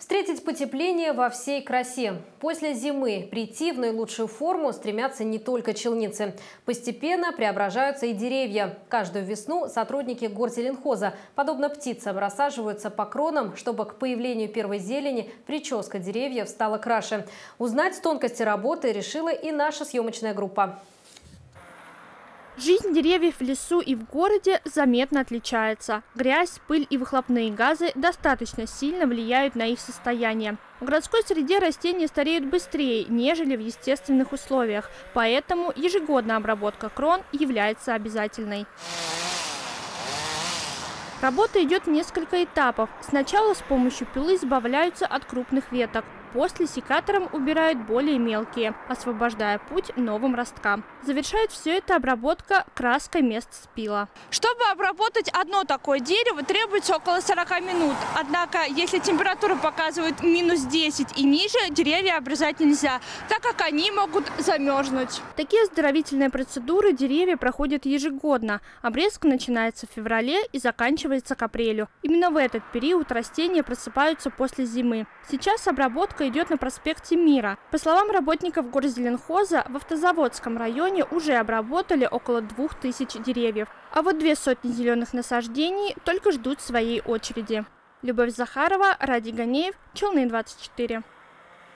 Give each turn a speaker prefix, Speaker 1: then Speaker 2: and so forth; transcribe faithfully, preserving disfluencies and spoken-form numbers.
Speaker 1: Встретить потепление во всей красе. После зимы прийти в наилучшую форму стремятся не только челницы. Постепенно преображаются и деревья. Каждую весну сотрудники горзеленхоза, подобно птицам, рассаживаются по кронам, чтобы к появлению первой зелени прическа деревьев стала краше. Узнать тонкости работы решила и наша съемочная группа.
Speaker 2: Жизнь деревьев в лесу и в городе заметно отличается. Грязь, пыль и выхлопные газы достаточно сильно влияют на их состояние. В городской среде растения стареют быстрее, нежели в естественных условиях, поэтому ежегодная обработка крон является обязательной. Работа идет в несколько этапов. Сначала с помощью пилы избавляются от крупных веток. После секатором убирают более мелкие, освобождая путь новым росткам. Завершает все это обработка краской мест спила.
Speaker 3: Чтобы обработать одно такое дерево, требуется около сорока минут. Однако, если температура показывает минус десять и ниже, деревья обрезать нельзя, так как они могут замерзнуть.
Speaker 2: Такие оздоровительные процедуры деревья проходят ежегодно. Обрезка начинается в феврале и заканчивается к апрелю. Именно в этот период растения просыпаются после зимы. Сейчас обработка идет на проспекте Мира. По словам работников горзеленхоза, в Автозаводском районе уже обработали около двух тысяч деревьев. А вот две сотни зеленых насаждений только ждут своей очереди. Любовь Захарова, Ради Ганеев, Челны двадцать четыре.